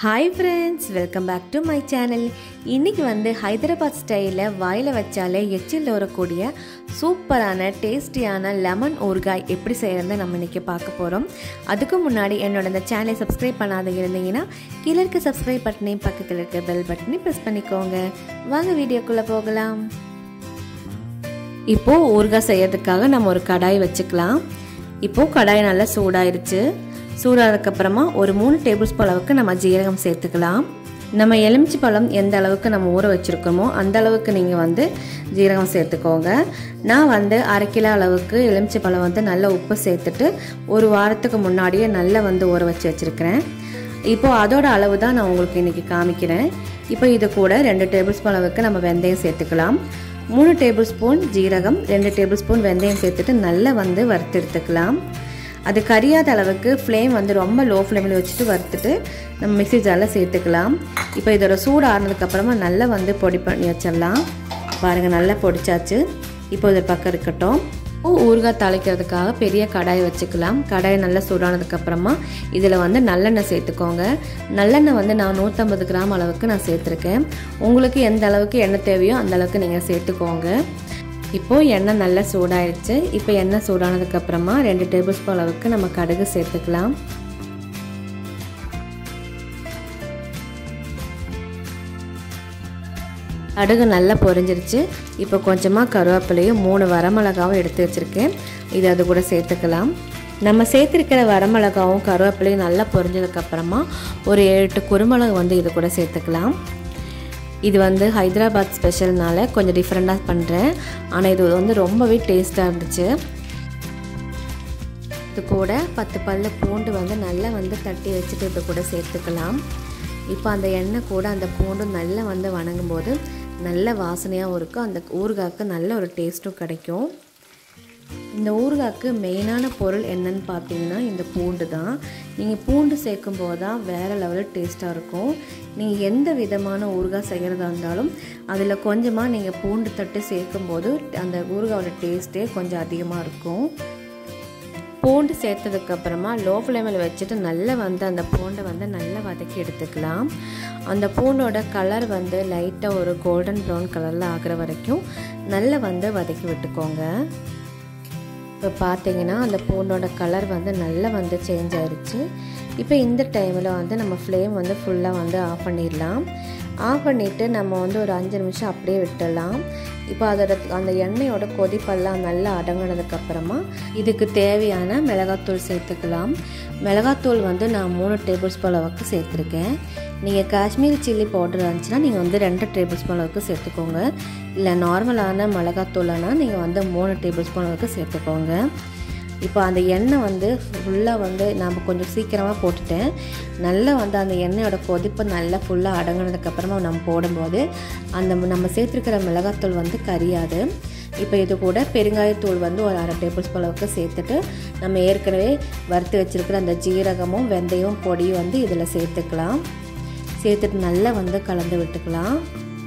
Hi friends, welcome back to my channel. இன்னைக்கு வந்து ஹைதராபாத் ஸ்டைல்ல வாயில வச்சாலே எச்சில் ஊறக்கூடிய சூப்பரான டேஸ்டியான லெமன் ஊறுகாய் எப்படி செய்யறதுன்னு நம்ம இன்னைக்கு பார்க்க போறோம். அதுக்கு முன்னாடி என்னோட இந்த சேனலை சப்ஸ்கிரைப் பண்ணாத இருந்தீங்கன்னா கீழ இருக்க சப்ஸ்கிரைப் பட்டனையும் பக்கத்துல இருக்க பெல் பட்டனையும் பிரஸ் பண்ணிக்கோங்க. வாங்க வீடியோக்குள்ள போகலாம். இப்போ ஊறுகாய் செய்யறதுக்காக நம்ம ஒரு கடாய் வச்சுக்கலாம். இப்போ கடாய் நல்லா சூடாயிருச்சு. சூடானதுக்கு அப்புறமா ஒரு 3 டேபிள் ஸ்பூன் அளவுக்கு நம்ம ஜீரகம் சேர்த்துக்கலாம். நம்ம எலுமிச்சை பழம் எந்த அளவுக்கு நம்ம ஊற வச்சிருக்கோமோ அந்த அளவுக்கு நீங்கள் வந்து ஜீரகம் சேர்த்துக்கோங்க. நான் வந்து 1/2 கிலோ அளவுக்கு எலுமிச்சை பழம் வந்து நல்லா உப்பு சேர்த்துட்டு ஒரு வாரத்துக்கு முன்னாடியே நல்லா வந்து ஊற வச்சு வச்சுருக்கிறேன். இப்போது அதோட அளவு தான் நான் உங்களுக்கு இன்றைக்கி காமிக்கிறேன். இப்போ இது கூட 2 டேபிள் ஸ்பூன் அளவுக்கு நம்ம வெந்தயம் சேர்த்துக்கலாம். 3 டேபிள் ஸ்பூன் ஜீரகம், 2 டேபிள் ஸ்பூன் வெந்தயம் சேர்த்துட்டு நல்லா வந்து வறுத்து எடுத்துக்கலாம். அது கரியாத அளவுக்கு ஃப்ளேம் வந்து ரொம்ப லோ ஃப்ளேமில் வச்சுட்டு வறுத்துட்டு நம்ம மிக்ஸி ஜாரில் சேர்த்துக்கலாம். இப்போ இதோட சூடு ஆறுனதுக்கப்புறமா நல்லா வந்து பொடி பண்ணி வச்சிடலாம். பாருங்கள், நல்லா பொடிச்சாச்சு. இப்போ இது பக்கம் இருக்கட்டும். ஊறுகாய் தாளிக்கிறதுக்காக பெரிய கடாய் வச்சுக்கலாம். கடாய் நல்லா சூடானதுக்கப்புறமா இதில் வந்து நல்லெண்ணெய் சேர்த்துக்கோங்க. நல்லெண்ணெய் வந்து நான் 150 கிராம் அளவுக்கு நான் சேர்த்துருக்கேன். உங்களுக்கு எந்த அளவுக்கு எண்ணெய் தேவையோ அந்த அளவுக்கு நீங்கள் சேர்த்துக்கோங்க. இப்போது எண்ணெய் நல்லா சூடாயிடுச்சு. இப்போ எண்ணெய் சூடானதுக்கப்புறமா 2 டேபிள் ஸ்பூன் அளவுக்கு நம்ம கடுகு சேர்த்துக்கலாம். கடுகு நல்லா பொரிஞ்சிருச்சு. இப்போ கொஞ்சமாக கருவேப்பிலையும் 3 வரமிளகாவும் எடுத்து வச்சுருக்கேன். இது அது கூட சேர்த்துக்கலாம். நம்ம சேர்த்துருக்கிற வரமிளகாவும் கருவேப்பிலையும் நல்லா பொரிஞ்சதுக்கப்புறமா ஒரு 7-8 குருமிளகு வந்து இது கூட சேர்த்துக்கலாம். இது வந்து ஹைதராபாத் ஸ்பெஷல்னால கொஞ்சம் டிஃப்ரெண்ட்டாக பண்ணுறேன். ஆனால் இது வந்து ரொம்பவே டேஸ்ட்டாக இருந்துச்சு. இது கூட 10 பல்லு பூண்டு வந்து நல்லா வந்து தட்டி வச்சுட்டு இது கூட சேர்த்துக்கலாம். இப்போ அந்த எண்ணெய் கூட அந்த பூண்டு நல்லா வந்து வணங்கும் போது நல்ல வாசனையாகவும் இருக்கும். அந்த ஊறுகாய்க்கு நல்ல ஒரு டேஸ்ட்டும் கிடைக்கும். இந்த ஊறுகாய்க்கு மெயினான பொருள் என்னன்னு பார்த்தீங்கன்னா இந்த பூண்டு தான். நீங்கள் பூண்டு சேர்க்கும் போது தான் வேறு லெவலில் டேஸ்ட்டாக இருக்கும். நீங்கள் எந்த விதமான ஊறுகாய் செய்கிறதா இருந்தாலும் அதில் கொஞ்சமாக நீங்கள் பூண்டு தட்டு சேர்க்கும்போது அந்த ஊறுகாயோட டேஸ்ட்டே கொஞ்சம் அதிகமாக இருக்கும். பூண்டு சேர்த்ததுக்கப்புறமா லோ ஃப்ளேமில் வச்சுட்டு நல்லா வந்து அந்த பூண்டை வந்து நல்லா வதக்கி எடுத்துக்கலாம். அந்த பூண்டோட கலர் வந்து லைட்டாக ஒரு கோல்டன் ப்ரௌன் கலரில் ஆகிற வரைக்கும் நல்லா வந்து வதக்கி விட்டுக்கோங்க. இப்போ பார்த்தீங்கன்னா அந்த பூண்டோட கலர் வந்து நல்லா வந்து சேஞ்ச் ஆயிடுச்சு. இப்போ இந்த டைமில் வந்து நம்ம ஃப்ளேம் வந்து ஃபுல்லாக வந்து ஆஃப் பண்ணிடலாம். ஆஃப் பண்ணிவிட்டு நம்ம வந்து ஒரு 5 நிமிஷம் அப்படியே விட்டுடலாம். இப்போ அதோட அந்த எண்ணெயோட கொதிப்பெல்லாம் நல்லா அடங்கினதுக்கப்புறமா இதுக்கு தேவையான மிளகாத்தூள் சேர்த்துக்கலாம். மிளகாத்தூள் வந்து நான் 3 டேபிள் ஸ்பூன் அளவுக்கு சேர்த்துருக்கேன். நீங்கள் காஷ்மீரி சில்லி பவுடர் இருந்துச்சுன்னா நீங்கள் வந்து 2 டேபிள் ஸ்பூன் அளவுக்கு சேர்த்துக்கோங்க. இல்லை நார்மலான மிளகாத்தூள்னா நீங்கள் வந்து 3 டேபிள் ஸ்பூன் அளவுக்கு சேர்த்துக்கோங்க. இப்போ அந்த எண்ணெய் வந்து ஃபுல்லாக வந்து நம்ம கொஞ்சம் சீக்கிரமாக போட்டுட்டேன். நல்லா வந்து அந்த எண்ணெயோட கொதிப்பு நல்லா ஃபுல்லாக அடங்கினதுக்கப்புறமா நம்ம போடும்போது அந்த நம்ம சேர்த்துருக்கிற மிளகாத்தூள் வந்து கரியாது. இப்போ இது கூட பெருங்காயத்தூள் வந்து ஒரு 1/2 டேபிள் ஸ்பூன் அளவுக்கு சேர்த்துட்டு நம்ம ஏற்கனவே வறுத்து வச்சுருக்கிற அந்த ஜீரகமும் வெந்தயம் பொடியும் வந்து இதில் சேர்த்துக்கலாம். சேர்த்துட்டு நல்லா வந்து கலந்து விட்டுக்கலாம்.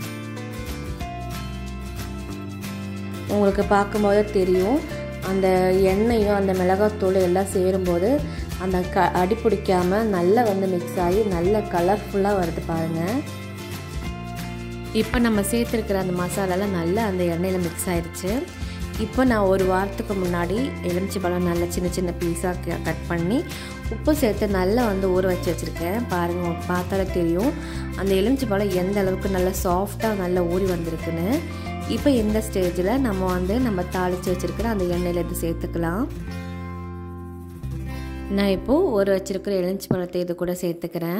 உங்களுக்கு பார்க்கும்போது தெரியும் அந்த எண்ணெயும் அந்த மிளகாத்தூள் எல்லாம் சேரும்போது அந்த அடி பிடிக்காமல் நல்லா வந்து மிக்ஸ் ஆகி நல்ல கலர்ஃபுல்லாக வருது பாருங்கள். இப்போ நம்ம சேர்த்துருக்கிற அந்த மசாலாலாம் நல்லா அந்த எண்ணெயில் மிக்ஸ் ஆயிடுச்சு. இப்போ நான் ஒரு வாரத்துக்கு முன்னாடி எலுமிச்சை பழம் நல்லா சின்ன சின்ன பீஸாக கட் பண்ணி உப்பு சேர்த்து நல்லா வந்து ஊற வச்சு வச்சுருக்கேன். பாருங்கள், பார்த்தாலே தெரியும் அந்த எலுமிச்சை பழம் எந்த அளவுக்கு நல்லா சாஃப்டாக நல்லா ஊறி வந்திருக்குன்னு. இப்போ இந்த ஸ்டேஜில் நம்ம தாளித்து வச்சுருக்கிற அந்த எண்ணெயில் இது சேர்த்துக்கலாம். நான் இப்போது ஊற வச்சுருக்கிற எலுமிச்சை பழத்தை இது கூட சேர்த்துக்கிறேன்.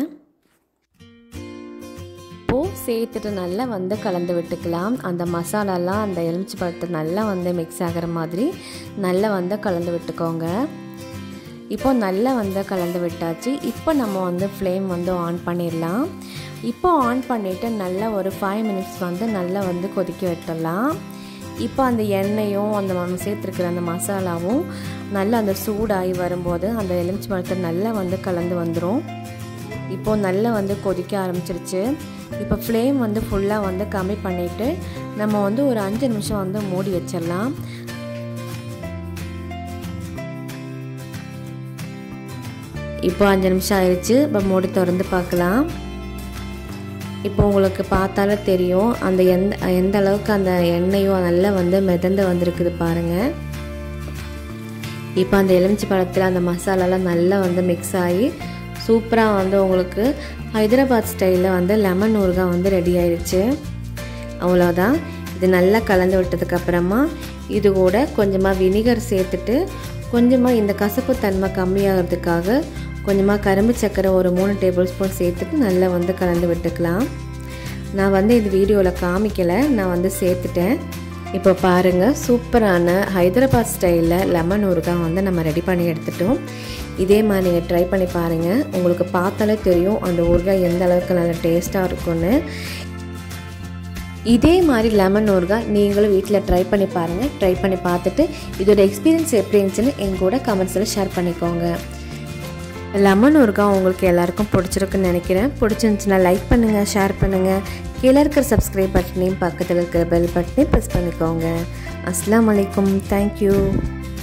சேர்த்துட்டு நல்லா வந்து கலந்து விட்டுக்கலாம். அந்த மசாலாலாம் அந்த எலுமிச்சை பழத்தை நல்லா வந்து மிக்ஸ் ஆகிற மாதிரி நல்லா வந்து கலந்து விட்டுக்கோங்க. இப்போ நல்லா வந்து கலந்து விட்டாச்சு. இப்போ நம்ம வந்து ஃப்ளேம் வந்து ஆன் பண்ணிடலாம். இப்போ ஆன் பண்ணிவிட்டு நல்லா ஒரு 5 மினிட்ஸ் வந்து நல்லா வந்து கொதிக்க விட்டுடலாம். இப்போ அந்த எண்ணெயும் அந்த நம்ம சேர்த்துருக்கிற அந்த மசாலாவும் நல்லா அந்த சூடாகி வரும்போது அந்த எலுமிச்சை பழத்தை நல்லா வந்து கலந்து வந்துடும். இப்போது நல்லா வந்து கொதிக்க ஆரம்பிச்சிருச்சு. இப்போ ஃப்ளேம் வந்து ஃபுல்லாக வந்து கம்மி பண்ணிவிட்டு நம்ம வந்து ஒரு 5 நிமிஷம் வந்து மூடி வச்சிடலாம். இப்போ 5 நிமிஷம் ஆயிடுச்சு. இப்போ மூடி திறந்து பார்க்கலாம். இப்போ உங்களுக்கு பார்த்தாலே தெரியும் அந்த எந்த அளவுக்கு அந்த எண்ணெயும் நல்லா வந்து மிதந்து வந்திருக்குது பாருங்கள். இப்போ அந்த எலுமிச்சை பழத்தில் அந்த மசாலாலாம் நல்லா வந்து மிக்ஸ் ஆகி சூப்பராக வந்து உங்களுக்கு ஹைதராபாத் ஸ்டைலில் வந்து லெமன் ஊறுகாய் வந்து ரெடி ஆயிடுச்சு. அவ்வளோதான். இது நல்லா கலந்து விட்டதுக்கப்புறமா இது கூட கொஞ்சமாக வினிகர் சேர்த்துட்டு கொஞ்சமாக இந்த கசப்பு தன்மை கம்மியாகிறதுக்காக கொஞ்சமாக கரும்பு சர்க்கரை ஒரு 3 டேபிள் ஸ்பூன் சேர்த்துட்டு நல்லா வந்து கலந்து விட்டுக்கலாம். நான் வந்து இது வீடியோவில் காமிக்கலை, நான் வந்து சேர்த்துட்டேன். இப்போ பாருங்கள், சூப்பரான ஹைதராபாத் ஸ்டைலில் லெமன் ஊறுகாய் வந்து நம்ம ரெடி பண்ணி எடுத்துட்டோம். இதே மாதிரி நீங்கள் ட்ரை பண்ணி பாருங்கள். உங்களுக்கு பார்த்தாலே தெரியும் அந்த ஊறுகாய் எந்த அளவுக்கு நல்ல டேஸ்ட்டாக இருக்கும்னு. இதே மாதிரி லெமன் ஊறுகாய் நீங்களும் வீட்டில் ட்ரை பண்ணி பாருங்கள். ட்ரை பண்ணி பார்த்துட்டு இதோட எக்ஸ்பீரியன்ஸ் எப்படி இருந்துச்சுன்னு எங்கள் கூட கமெண்ட்ஸில் ஷேர் பண்ணிக்கோங்க. லெமன் ஊறுகாய் உங்களுக்கு எல்லாருக்கும் பிடிச்சிருக்குன்னு நினைக்கிறேன். பிடிச்சிருந்துச்சுன்னா லைக் பண்ணுங்கள், ஷேர் பண்ணுங்கள். கீழே இருக்கிற சப்ஸ்கிரைப் பட்டனையும் பக்கத்தில் இருக்கிற பெல் பட்டனையும் ப்ரெஸ் பண்ணிக்கோங்க. அஸ்ஸலாமு அலைக்கும். தேங்க்யூ.